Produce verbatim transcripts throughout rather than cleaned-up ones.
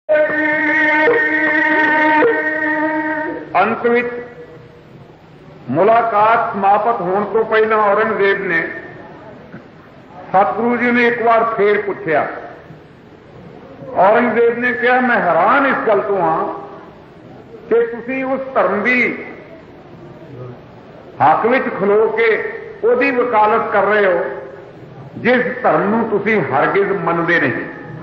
अंत विच मुलाकात समाप्त होने तो पहला औरंगजेब ने सतगुरु जी ने एक बार फिर पूछा। औरंगजेब ने कहा, मैं हैरान इस गल तो हाँ कि तुसी उस धर्म की हक विच खलो के उहदी वकालत कर रहे हो जिस धर्म नूं तुसी हरगिज मनदे नहीं।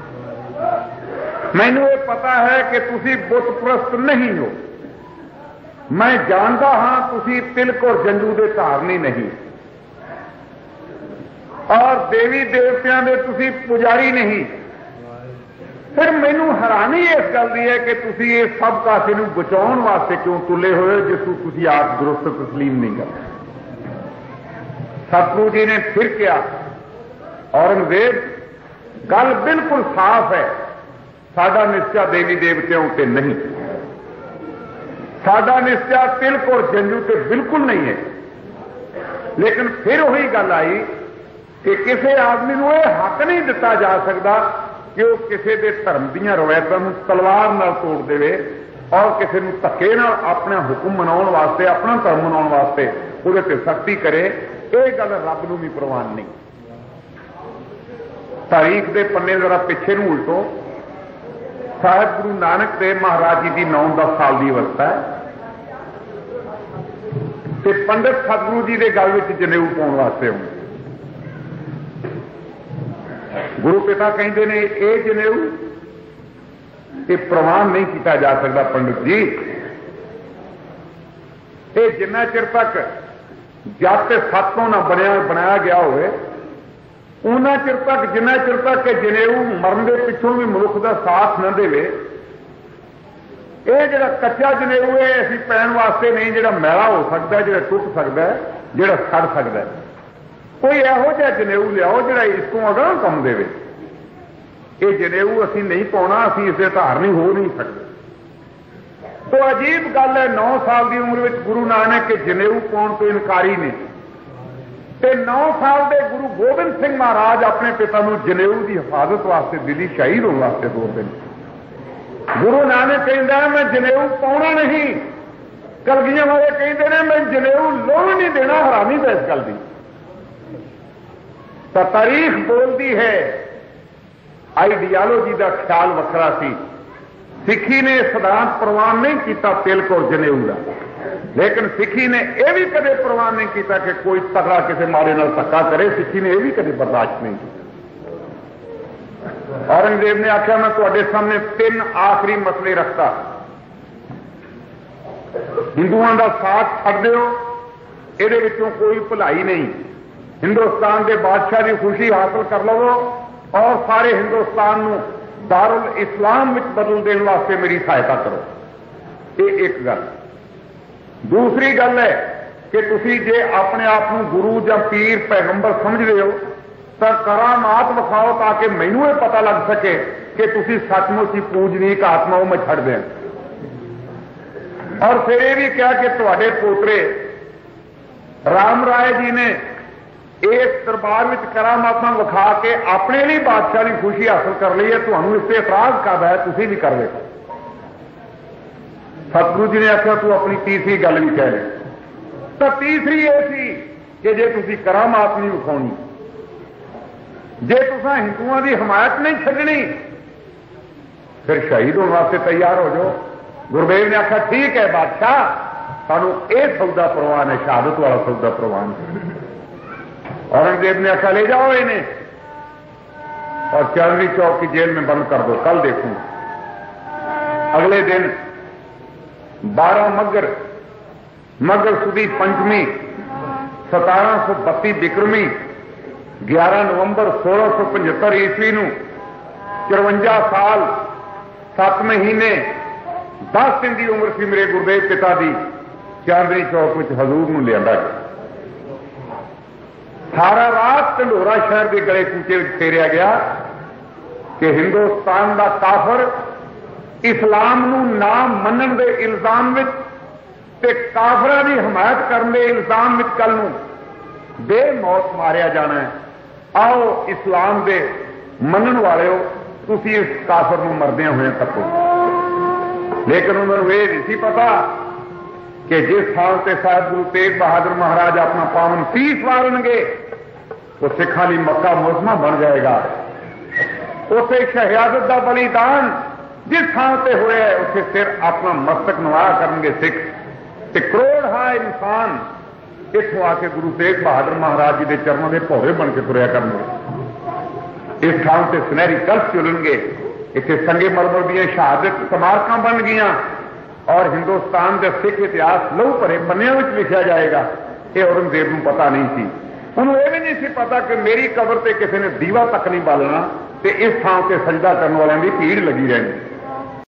मैनूं ये पता है कि तुसी बुत प्रस्त नहीं हो। मैं जानता हाँ तुसी तिलक और जंजू दे धारनी नहीं और देवी देवतियां दे तुसी पुजारी नहीं। फिर मैनूं हैरानी इस गल दी है कि तुसी ये सब कासे नूं बचाउण वास्ते क्यों तुले होए जिसनूं तुसी आप दुरुस्त तस्लीम नहीं करते। सतगुरु जी ने फिर कहा, औरंगजेब गल बिल्कुल साफ है, साडा निश्चा देवी देवतियों उत्ते नहीं, साडा निश्चा तिलक और जंजू ते बिल्कुल नहीं है। लेकिन फिर वही गल आई कि किसी आदमी को यह हक नहीं दिता जा सकता कि वह किसी के धर्म दीयां रवायतां नूं तलवार नाल तोड़ देवे और किसी नूं धक्के नाल अपना हुक्म मनाउण वास्ते, अपना धर्म मनाउण वास्ते उहदे ते सख्ती करे। यह गल रब नूं भी प्रवान नहीं। तारीख के पन्ने जरा पिछे नूं उल्टो, साहिब गुरु नानक देव महाराज जी की नौ दस साल की अवस्था है ते पंडित सतगुरु जी के गल में जनेऊ पाउण वास्ते आउंदे। गुरु पिता कहते ने ये जनेऊ ये प्रवान नहीं किया जा सकता पंडित जी। ये जिन्ना चिर तक जब ते सत्तों ना बनया बनाया गया होवे उन्ना चिर तक, जिन्ना चिर तक जनेऊ मरण के पिछों भी मनुख का साथ न देवे, ये जिहड़ा कच्चा जनेऊ है असीं पैण वास्ते नहीं, जिहड़ा मैला हो सकता है, जिहड़ा टुट सकता है, जिहड़ा सड़ सकता है। कोई इहो जिहा जनेऊ लियाओ जिहड़ा इसकों अगला कम देवे। ये जनेऊ असीं नहीं पाउणा, असीं इसदे धारनी हो नहीं सकते। तो अजीब गल है, नौ साल की उम्र में गुरु नानक के जनेऊ पाउण तो इनकारी ने ते नौ साल के गुरु गोबिंद सिंह महाराज अपने पिता नूं जनेऊ की हिफाजत वास्ते दिल्ली शहीद होने वास्ते तोरदे ने। गुरु नानक कहता है मैं जनेऊ पाउणा नहीं, कलगियां वाले कहते हैं मैं जनेऊ लोण नहीं देना। हैरानी है इस गल की। तो तारीख बोलती है आइडियालॉजी का ख्याल वखरा सी। सिखी ने सिद्धांत प्रवान नहीं किया तिलक और जनेऊ का, लेकिन सिखी ने यह भी कदे प्रवान नहीं किया कि कोई तगड़ा किसी माड़े नाल धक्का करे। सिखी ने यह भी कदे बर्दाश्त नहीं किया। औरंगजेब ने आख्या मैं तुहाडे सामने तीन आखिरी मसले रखता, हिंदुओं का साथ छड्ड दिओ, इहदे विचों कोई भलाई नहीं, हिंदुस्तान के बादशाह की खुशी हासिल कर लवो और सारे हिंदुस्तान नूं दारुल इस्लाम में बदल देने वास्ते मेरी सहायता करो। ये एक गल। दूसरी गल है कि तुसी जे अपने आप को गुरु या पीर पैगंबर समझते हो तो करामात विखाओ ताकि मैनू ये पता लग सके कि तुसी सचमुच ही पूजनीक आत्मा मैं छड़ दें। और फिर यह भी कहा कि तुहाडे पोतरे राम राय जी ने इस दरबार में करामातां विखा के अपने लिए बादशाह की खुशी हासिल कर ली है, तुहानू इस पर इतराज करता है, तुसी भी कर देखो। सतगुरु जी ने आख्या तू अपनी तीसरी गल भी कह ले। तो तीसरी यह सी कि जे तुसी करामात नहीं विखाउणी, जे तुसां हिंदुओं की हमायत नहीं छड्डनी, फिर शहीद होने वास्ते तैयार हो जाओ। गुरुदेव ने आख्या ठीक है बादशाह, सानू यह सौदा प्रवान है, शहादत वाला सौदा प्रवान है। औरंगजेब ने आख्या ले जाओ इन्हें और चांदनी चौक की जेल में बंद कर दो, कल देखूंगा। अगले दिन बारह मगर मगर सुदी पंचमी सतारह सौ बत्ती बिक्रमी ग्यारह नवंबर सोलह सौ पचहत्तर ईस्वी नूं चरवंजा साल सत्त महीने दस दिन की उम्र सी मेरे गुरुदेव पिता की चांदनी चौक में हजूर नूं लियांदा गया। सारा रात ढंडोरा शहर के गले कूचे में फेरिया गया कि हिंदुस्तान का काफर इस्लाम नूं ना मनण दे इल्जाम विच ते काफरां दी हमायत करने दे इल्जाम विच कल नूं बेमौत मारिया जाना है। आओ इस्लाम दे मनण वालिओ ਤੁਸੀਂ ਇਸ ਕਾਫਰ ਨੂੰ ਮਰਦਿਆਂ ਹੋਏ ਤੱਕੋ। ਲੇਕਿਨ ਉਹਨਾਂ ਨੂੰ ਇਹ ਨਹੀਂ ਸੀ ਪਤਾ ਕਿ ਜਿਸ ਥਾਂ ਤੇ ਸਾਹਿਬ ਗੁਰੂ ਤੇਗ ਬਹਾਦਰ ਮਹਾਰਾਜ ਆਪਣਾ ਪਾਵਨ ਸੀਸ ਵਾਰਨਗੇ ਉਹ ਸਿੱਖਾਂ ਲਈ ਮੱਕਾ ਮੁਅੱਜ਼ਮਾ ਬਣ ਜਾਏਗਾ। ਉੱਥੇ ਸ਼ਹਾਦਤ ਦਾ ਬਲੀਦਾਨ ਜਿਸ ਥਾਂ ਤੇ ਹੋਇਆ ਉੱਥੇ ਸਿਰ ਆਪਣਾ ਮਸਤਕ ਨਵਾ ਕਰਨਗੇ ਸਿੱਖ, ਤੇ ਕਰੋੜ ਹਾਂ ਇਨਸਾਨ ਇੱਥੋਂ ਆ ਕੇ ਗੁਰੂ ਤੇਗ ਬਹਾਦਰ ਮਹਾਰਾਜ ਜੀ ਦੇ ਚਰਨਾਂ ਦੇ ਭੌਰੇ ਬਣ ਕੇ ਤੁਰਿਆ ਕਰਨਗੇ। ਇਸ ਥਾਂ ਤੇ ਸੁਨਹਿਰੀ ਕਲਸ਼ ਚੁਲਣਗੇ। ਇੱਥੇ ਸੰਗੇ ਮਰਮਰ ਦੀਆਂ ਸ਼ਹਾਦਤ ਸਮਾਰਕਾਂ ਬਣ ਗਈਆਂ ਔਰ ਹਿੰਦੁਸਤਾਨ ਦੇ ਸਿੱਖ ਇਤਿਹਾਸ ਲਹੂ ਭਰੇ ਪੰਨਿਆਂ ਵਿੱਚ ਲਿਖਿਆ ਜਾਏਗਾ। ਇਹ ਔਰੰਗਜ਼ੇਬ ਨੂੰ ਪਤਾ ਨਹੀਂ ਸੀ। ਉਹਨੂੰ ਇਹ ਵੀ ਨਹੀਂ ਸੀ ਪਤਾ ਕਿ ਮੇਰੀ ਕਬਰ ਤੇ ਕਿਸੇ ਨੇ ਦੀਵਾ ਤੱਕ ਨਹੀਂ ਬਾਲਣਾ ਤੇ ਇਸ ਥਾਂ ਤੇ ਸਜਦਾ ਕਰਨ ਵਾਲਿਆਂ ਦੀ ਭੀੜ ਲੱਗੀ ਰਹਿਣੀ।